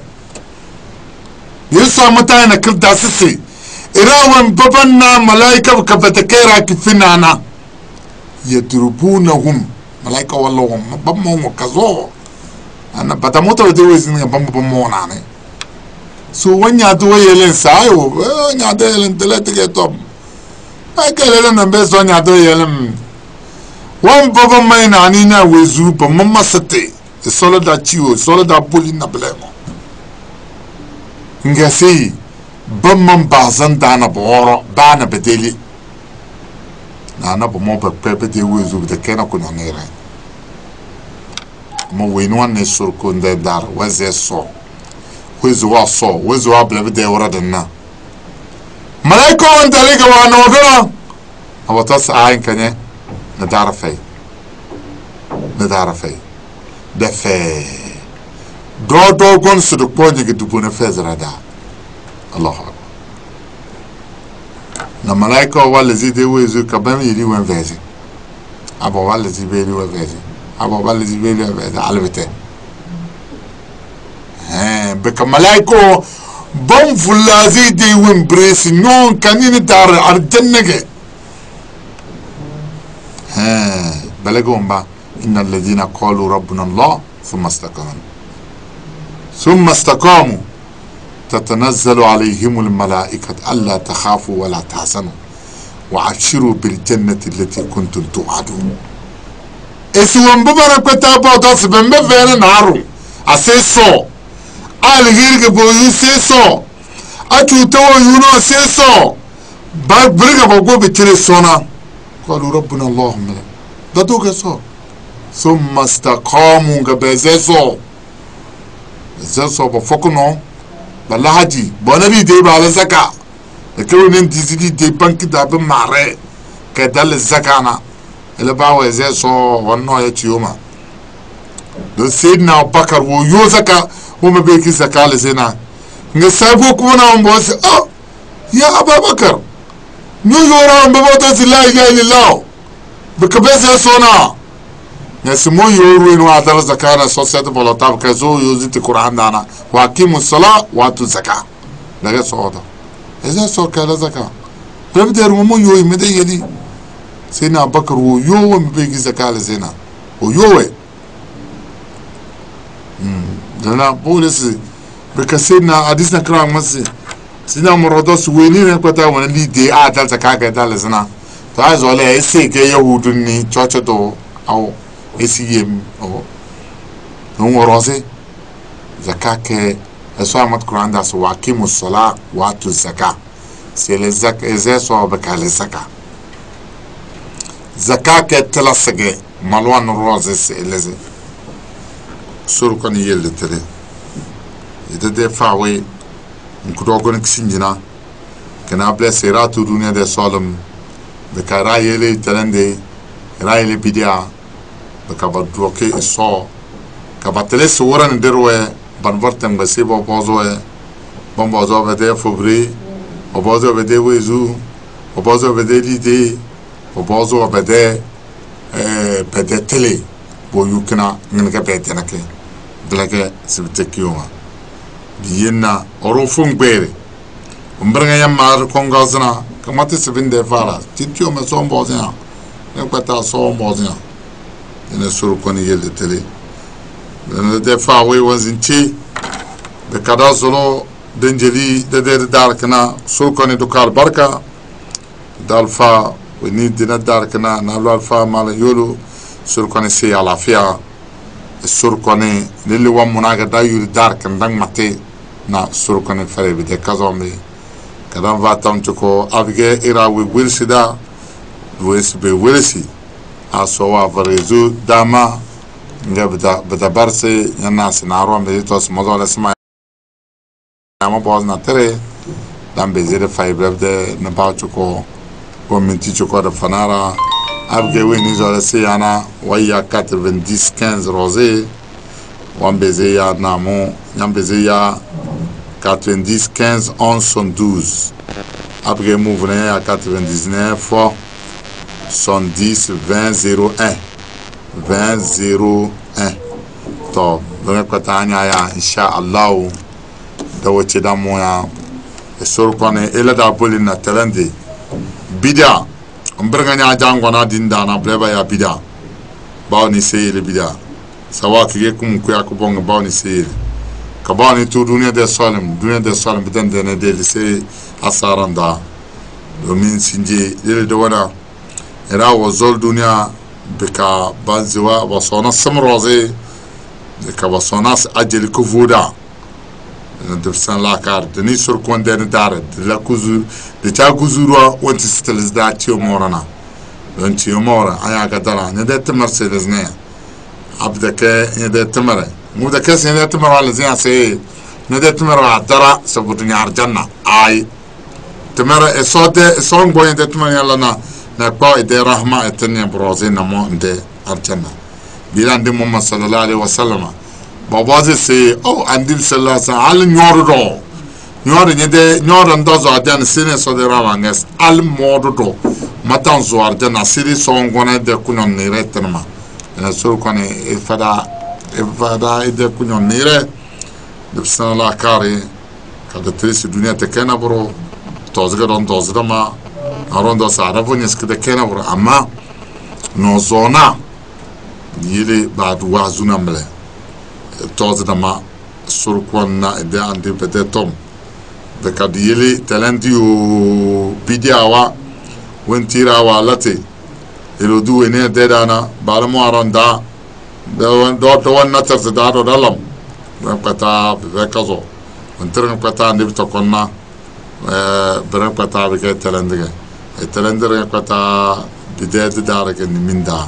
yeso mata na kirda sisi irawan babanna malaika ka batakera kifinana yadrubunahum malaika wallahu bammo kazo ana batamoto de wezin bammo bammo nane so wanya to yelen sayo wanya de yelen telete ke tom ay kele na beso nya to yelen wan baba mai na ni na wezu pa mama sate e solo da chiwo solo da boli na blemo ngasi bamman bazan da na boro ba na bedeli na na bomo pa pepe de wezu de kena ko na nera mo we no ne sur ko nda dar waze so wezu wa so wezu wa blebe de wora danna malaiko on dalega wa no dora awatas ayin kanye na darafai نتعرفي دفع دو دو كون صدق بوني كتبون فزر دا الله أكبر نملايكا والذي ديوي زو كبام يلي وين فازي أبا والذي بيلي وين فازي أبا والذي بيلي وين فازي على بتاعي ها بكملايكو بام فلازي دي وين بريسي نون كانين دار الجنة ها بلغهم با إن الذين قالوا ربنا الله ثم استقاموا ثم استقاموا تتنزل عليهم الملائكة ألا تخافوا ولا تحزنوا وعشروا بالجنة التي كنتم توعدون اسوان ببرا كتابا تص بمبفين نارو أسيسو آل غيرك بويو سيسو أتو تو يونو سيسو بار برغا بقو بتري سونا قالوا ربنا اللهم دادوك سو ثم استقاموا بزيسو زيسو بفكنو بلاهجي بونبي دي بالا زكا لكن ننتي دي بنك داب ماري كدال الزكانا اللي باو زيسو ونو يتيوما دو سيدنا أبو بكر ويو زكا وما بيكي زكا لزينا نسابو كونا ومبوس اه يا أبا بكر نيو يورا ومبوتوس لا إله إلا الله بكبس يسونا يسمو يوروين وعدل زكاة سوسيات بولوتاب كزو يوزيت القرآن دانا وأقيموا الصلاة وآتوا الزكاة لغا سعودا إذا سوى كالا زكاة بيبدأ رمو يوي مدى يلي سيدنا أبو بكر ويو ومبيكي زكاة لزينا ويوي لنا بولس بكسيدنا حديثنا كرام مسي سيدنا مرادوس وينين كتا ونالي دي آدل زكاة كتا لزنا تعالى ولا إسيك يهودني تشاتو أو إسيم أو هم رازي زكاة ك أسوأ ما تقول عندها سو أقيموا الصلاة وآتوا الزكاة سيل الزكاة إذا سو بكال الزكاة زكاة كتلاسجة مالوان رازي سيلزي سرقني يلي تري إذا دفعوا نكروغون كسينجنا كنا بلا سيراتو دنيا ده سالم بكرا يلي تلندي رايلي بيديا بكبدوكي الصو كبتلي صورة ندروه بنورتم بسيبه بازوه بنبازو بده فبري وبازو بده ويزو وبازو بده ليدي وبازو بده بده تلي بويوكنا ننجا بيتناك دلك سبتكيوما بينا أروفون بيري ومبرنا يمار كونغازنا كما تسبين دفارا تيتيو مسون بازنا نكتا صون بازنا إن سرقني يلي تلي لأن دفاع ويوزنتي بكذا زلو دنجلي ددير داركنا سرقني دكار بركة دالفا ونيد دنا داركنا نالو الفا مال يولو سرقني سي على فيها السرقني للي ومناغ دايو داركن دنگ متي نا سرقني فري بدي كازومي كدام فاتام تكو أبغى إراوي ويلسي دا ويس بويلسي أسوا فريزو داما نجا بدا بدا برسي الناس ناروان بيتوس مزول اسمع ما بوزنا تري دام بيزيد فايبر بده نباو تكو ومنتي تكو دفنارا أبغى وين يزول سيانا ويا quatre-vingt-dix quinze روزي وان بيزيا نامو يام بيزيا quatre-vingt-dix quinze onze soixante-douze après mouvement à quatre-vingt-dix-neuf soixante-dix vingt zéro un vingt zéro un to donc quand anya ya insha Allah da wace da mu ya sor kone ela da bolina talande bida umberga nya jangona dinda na bleba ya bida bawni seyele bida sawaki ge kum ku yakubonga bawni seyele kabani tu dunia de salim dunia de salim bidan de ne de lise asaranda domin sinje dele de wana era wazol dunia bika banziwa wasona samroze bika wasona ajeli kuvuda de san la kar de ni sur konde ne dare de la kuzu de ta kuzurwa wanti stelis da tio morana don tio mora aya gadara ne de mercedes ne abdake ne de tamare مو ده كاس يعني تمر على زين سي ندى تمر على درا سبوتني على الجنة أي تمر الصوت الصون بوي ده تمر يلا نا نقطع ده رحمة التانية برازين نمو ده على الجنة bilan de Muhammad sallallahu alaihi wasallam baba ze se oh andil sallallahu alaihi wasallam al nyoro nyoro nyede nyoro ndozo adan sene so de rawanges al modo matan zo ardan asiri songona de kunon ni retma na sur kone fada fada de kunon ni re de sallallahu kari kada trisi dunia te kena bro tozga don tozda ma arondo sarafo niskede kena bro amma no zona yili baadu wazuna mle tozda ma sur konna de andi bede tom de kad yili talenti o bidiawa wentira wa lati ilo duwe ne dedana balamo aronda do do do wan natar da do dalam kata be kazo wentira kata andi to konna eh bere kata be ke talendige e talendere kata bidede darake ni minda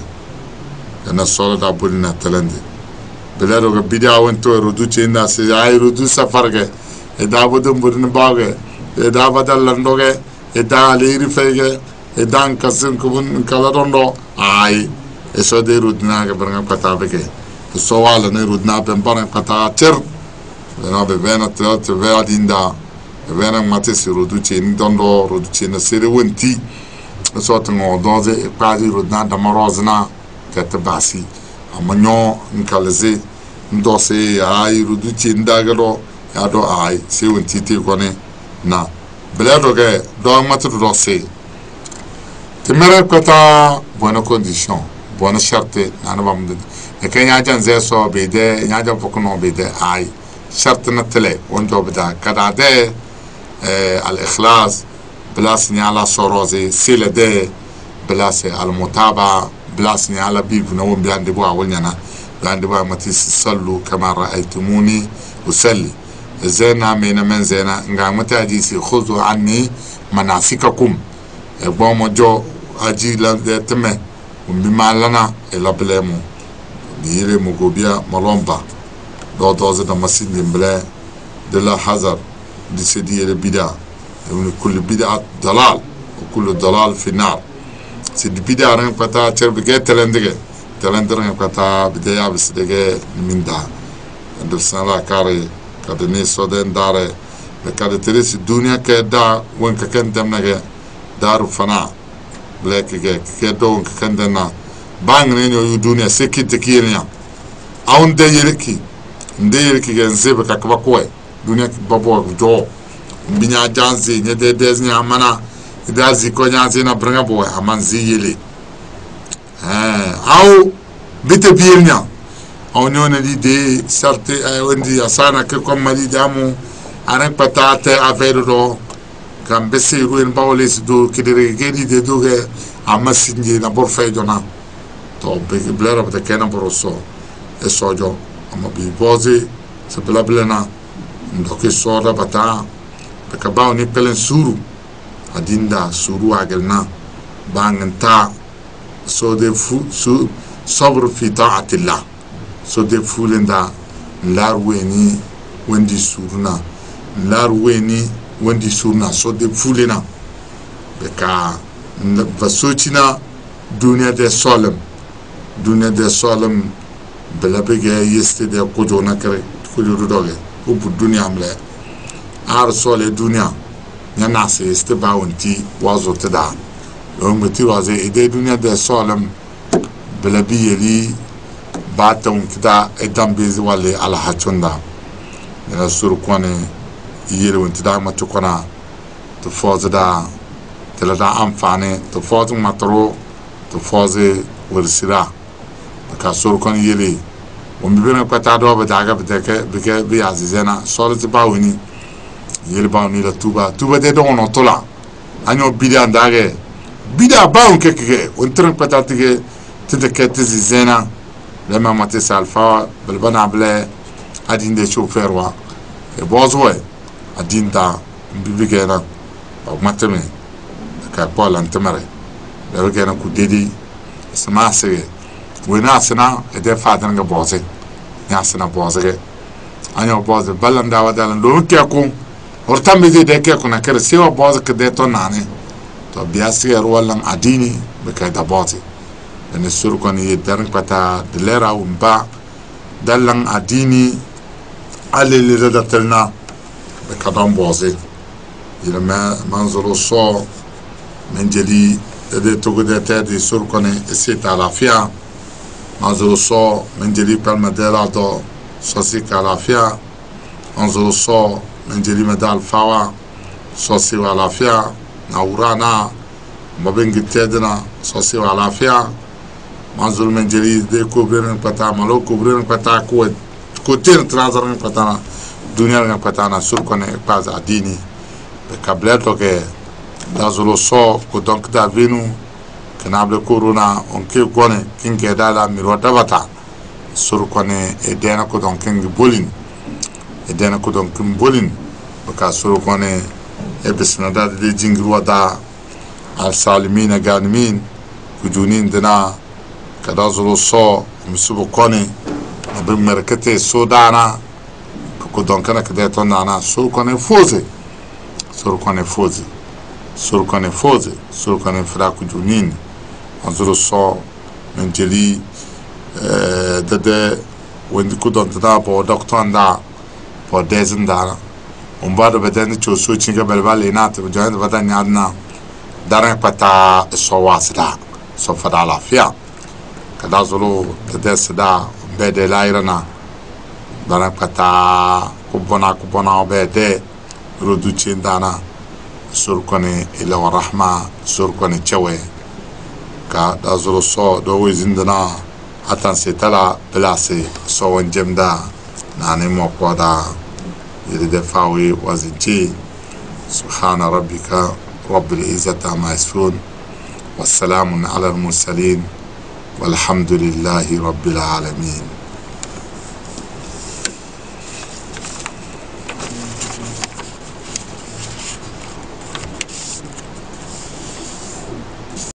na solo da bulina talende belero ga bidia wento rudu chinda se ay rudu safarge e da bodum budin baage e da badal landoge e da liri fege e dan kasin kubun kalarondo ay e so de rudna ga berga kata beke e so wala ne rudna ben ban kata ter na be vena te te vedinda e vena mate si rudu chin dondo rudu chin sere wenti so tango doze e quasi rudna da marozna kata basi amanyo nkalaze ndose ay rudu chin dagalo ya do ay se wenti te kone na belero ge do mate do se temere kota buona condition buona charte nana bam de e kenya jan ze so be de nya jan fokuno be de ay charte na tele on do bida kada de al ikhlas بلاس ني على صوروزي سيله دي بلاس على المتابعه بلاس ني على بيب نو بياندي بو اولنا بياندي بو متي صلوا كما رايتموني وصلي زينا من من زينا غا متاجي سي خذوا عني مناسككم بومو جو اجي لا تمه بما لنا الا بلمو ديري مغوبيا مالومبا دو دوز د مسجد بلا de la hazard de se dire bida كل بدعة ضلال وكل ضلال في النار سيد بدعة رن قطع تربية تلندقة تلندرن قطع بداية بسدقة من ده درسنا لا كاري كدني صدين داره لكاد تريس الدنيا كدا وين كان دمنا دار فنا بلاك كدا وين كان دنا بان نيو الدنيا سكي تكيريا أون ديركي ديركي جنزيب كاكبكوي دنيا بابو جو binya janzi nye de des nya mana idazi ko nyanzi na branga boy amanzi yele eh au bite birnya au nyone di de sarte wendi asana ke kom mali jamu aran patate affaire do kambesi ruin bawles do kidere gedi de do ge amasinje na bor fay jona to be blera de kena boroso e sojo ama bi bozi se blablena ndoke soda bata kabao ni pelen suru adinda suru agelna banganta so de fu su sabr fi ta'atillah so de fulenda larweni wendi suruna larweni wendi suruna so de fulena beka vasochina dunia de solemn dunia de solemn belabege yeste de kojona kare kujuru doge ubu dunia amle ar sole dunia nyana se este baunti wazo tada lo meti waze ide dunia de solam belabi yeli baton kida edam bezi wale ala hachunda na sur kone yele wonti da matukona to foza da tela da amfane to foza matro to foza wursira ka sur kone yele o mbibena kwata do ba daga bideke bike bi azizena sole ti bawini yelba ni la tuba tuba de don on tola anyo bidia ndage bidia baun keke on tren patatige tete kete zena le mama te salfa bel bana ble adin de chauffeur wa e bozwe adin da bibige na o mateme ka pa lantemare le gena ku dedi sama se wena sana e de fadan ga boze ya sana boze anyo boze balanda wadala ndo kekku ortambe de ke kuna kere sewa boza ke de tonane to biasi ro wallan adini be ka da bozi ne sur ko ni yedar pata de lera umba dalang adini ale le datalna be kadam boze ila ma manzuru so من جلي ده تقول تادي سرقني السيت على فيها منظر الصو من جلي بالمدير دو صوصيك على فيها منظر الصو من جلي مدال فوا صوصي على فيها نورانا ما بين جتادنا صوصي على فيها منظر من جلي ده كوبرين بتا مالو كوبرين بتا كود كوتين ترازرين بتانا دنيا بتانا سرقني باز عديني بكابلاتو كه dazolo so ko donc da venu kanable corona on ke gone kinge dala miro tabata sur kone edena ko donc kinge bolin edena ko donc kim bolin baka sur kone e bisnada de jingru wada al salimina ganmin kujunin dina kadazolo so misubo kone be merkete sodana ko donc kana kede tonana sur kone foze sur kone foze sur kone foze sur kone fraku junin anzuru so menteli eh dede wendi ku don da po doctor anda po dezen da on bado beden cho so chinga belbale na te join da nyadna dara pata so wasda so fada la fia kada zulu dede sada bede lairana dara pata ku bona ku bona bede rodu chindana sur kone ila wa rahma sur kone chawe ka dazuru so do wizindana atan setala blase so wanjemda nane mo koda yiride fawi wazinti subhana rabbika rabbil izzati amma yasifun wassalamun ala al mursalin walhamdulillahi rabbil alamin.